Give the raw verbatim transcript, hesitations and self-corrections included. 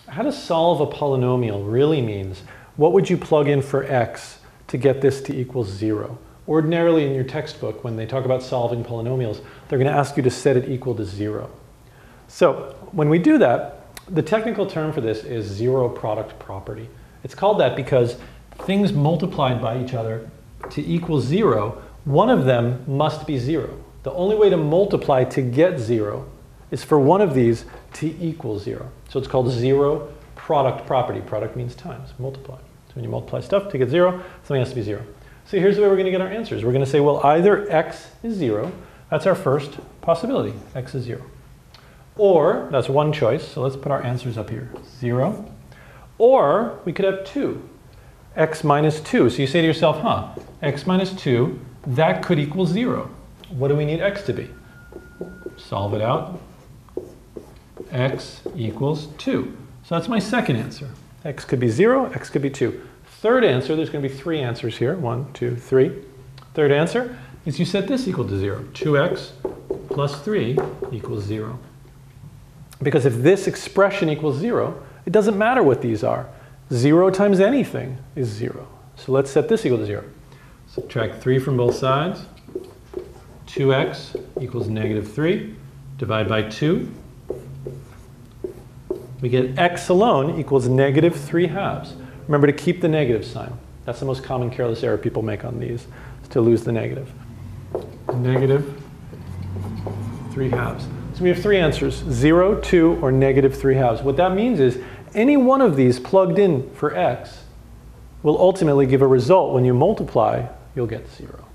how to solve a polynomial really means, what would you plug in for x to get this to equal zero? Ordinarily in your textbook, when they talk about solving polynomials, they're going to ask you to set it equal to zero. So when we do that, the technical term for this is zero product property. It's called that because things multiplied by each other to equal zero, one of them must be zero. The only way to multiply to get zero is for one of these to equal zero. So it's called zero product property. Product means times, multiply. So when you multiply stuff to get zero, something has to be zero. So here's the way we're going to get our answers. We're going to say, well, either x is zero. That's our first possibility. X is zero. Or, that's one choice. So let's put our answers up here. zero. Or we could have two. X minus two. So you say to yourself, huh, x minus two, that could equal zero. What do we need x to be? Solve it out. X equals two. So that's my second answer. X could be zero, x could be two. Third answer, there's going to be three answers here. One, two, three. Third answer is you set this equal to zero. two x plus three equals zero. Because if this expression equals zero, it doesn't matter what these are. zero times anything is zero. So let's set this equal to zero. Subtract three from both sides. two x equals negative three. Divide by two. We get x alone equals negative three halves. Remember to keep the negative sign. That's the most common careless error people make on these, is to lose the negative. Negative three halves. So we have three answers, zero, two, or negative three halves. What that means is any one of these plugged in for x will ultimately give a result. When you multiply, you'll get zero.